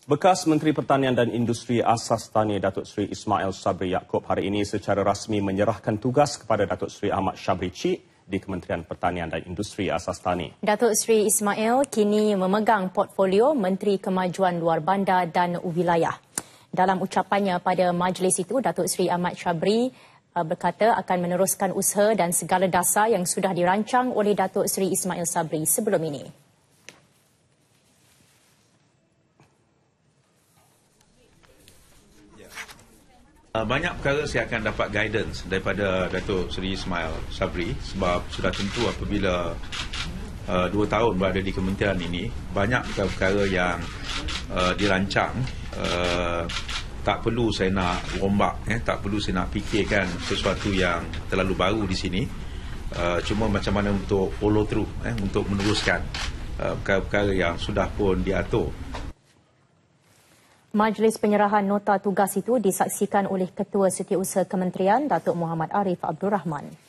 Bekas Menteri Pertanian dan Industri Asas Tani Datuk Seri Ismail Sabri Yaakob hari ini secara rasmi menyerahkan tugas kepada Datuk Seri Ahmad Syabri Cik di Kementerian Pertanian dan Industri Asas Tani. Datuk Seri Ismail kini memegang portfolio Menteri Kemajuan Luar Bandar dan Wilayah. Dalam ucapannya pada majlis itu, Datuk Seri Ahmad Syabri berkata akan meneruskan usaha dan segala dasar yang sudah dirancang oleh Datuk Seri Ismail Sabri sebelum ini. Banyak perkara saya akan dapat guidance daripada Datuk Seri Ismail Sabri sebab sudah tentu apabila 2 tahun berada di kementerian ini, banyak perkara yang dirancang, tak perlu saya nak rombak, tak perlu saya nak fikirkan sesuatu yang terlalu baru di sini, cuma macam mana untuk follow through, untuk meneruskan perkara-perkara yang sudah pun diatur. Majlis penyerahan nota tugas itu disaksikan oleh Ketua Setiausaha Kementerian Datuk Muhammad Arif Abdul Rahman.